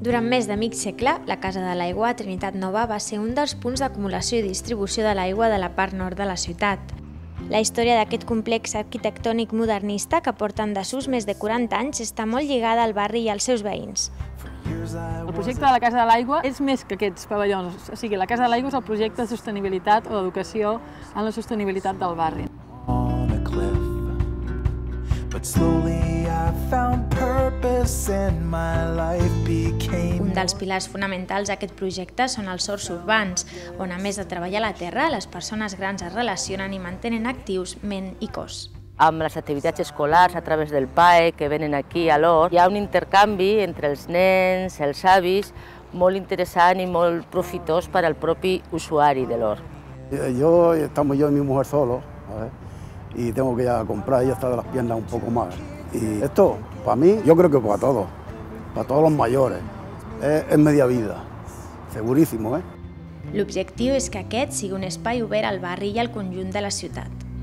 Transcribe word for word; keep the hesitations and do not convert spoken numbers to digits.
Durant més de mig segle, la Casa de l'Aigua a Trinitat Nova va ser un dels punts d'acumulació i distribució de l'aigua de la part nord de la ciutat. La història d'aquest complex arquitectònic modernista, que porta en desús més de quaranta anys, està molt lligada al barri i als seus veïns. El projecte de la Casa de l'Aigua és més que aquests pavellons. O sigui, la Casa de l'Aigua és el projecte de sostenibilitat o d'educació en la sostenibilitat del barri. Un dels pilars fonamentals d'aquest projecte són els horts urbans, on a més de treballar la terra, les persones grans es relacionen i mantenen actius ment i cos. Amb les activitats escolars a través del P A E que venen aquí a l'hort, hi ha un intercanvi entre els nens, els avis, molt interessant i molt profitós per al propi usuari de l'hort. Yo, estamos yo y mi mujer solos, ¿sabes? Y tengo que ir a comprar, ella está de las piernas un poco más. Y esto, para mí, yo creo que para todos, para todos los mayores, es, es media vida, segurísimo, eh? L'objectiu és que aquest sigui un espai obert al barri i al conjunt de la ciutat.